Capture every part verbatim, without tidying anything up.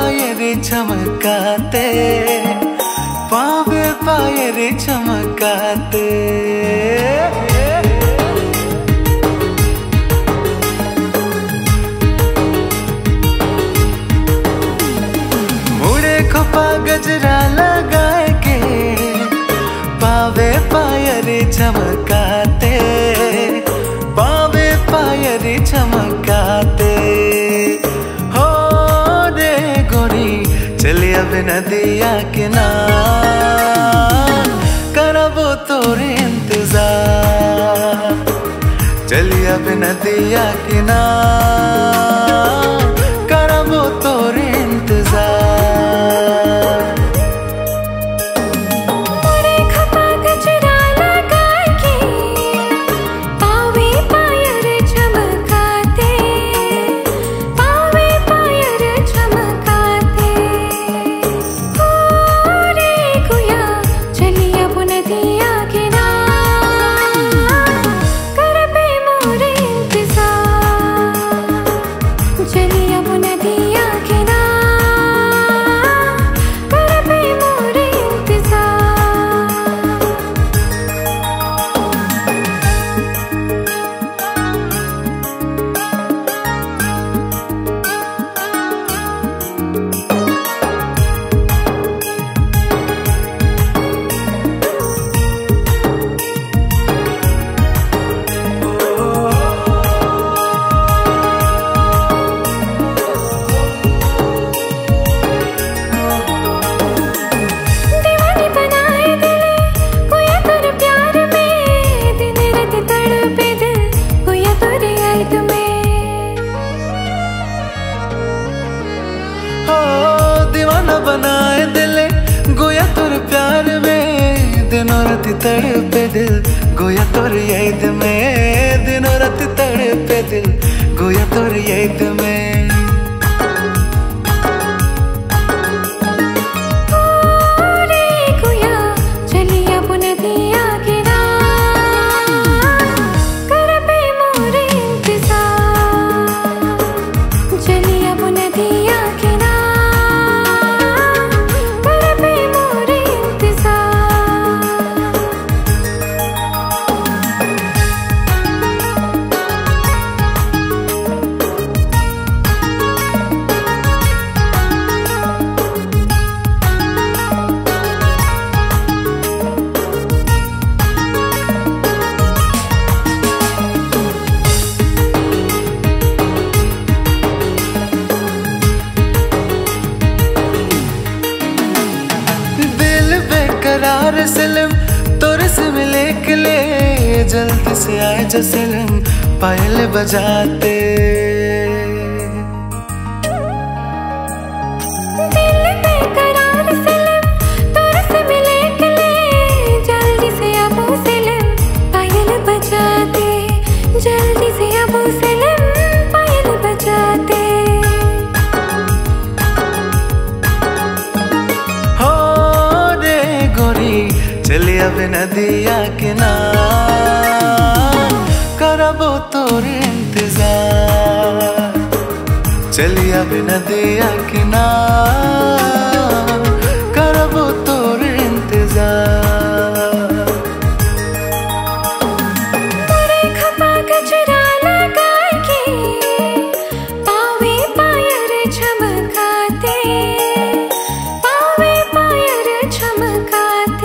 पाये रे चमकाते, पावे पाये रे चमकाते। मुड़े खोपा गजरा लगाए के, पावे पाये रे चमकाते, पावे पाये रे चमकाते। हो रे गोरी चलिया बिना दिया किनार, करबो तोरे इंतजार। चलिया बिना दिया किनार, करबो तोरे इंतजार। बनाए दिले गोया तोर प्यार में, दिनों रात तड़पे दिल गोया तोर याद में। दिनों रात तड़पे दिल गोया तोर याद में। करार सलम तोरे से मिले के ले, जल्दी से आए जा सलम पायल बजाते। दिल बेकरार सलम तोरे से मिले के ले, जल्दी से आबो सलम पायल बजाते। जल्दी से आबो सलम पायल बजाते। चलिया बिना दिया किनार, करबो तोरे इंतजार। चलिया बिना दिया किनार, करबो तोरे इंतजार। मुड़े खोपा गजरा लगाए के, पावे पाये रे चमकाते, पावे पाये रे चमकाते।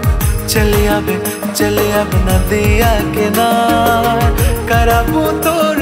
चलिया बिना चलिया बिना दिया किनार, करबो तोरे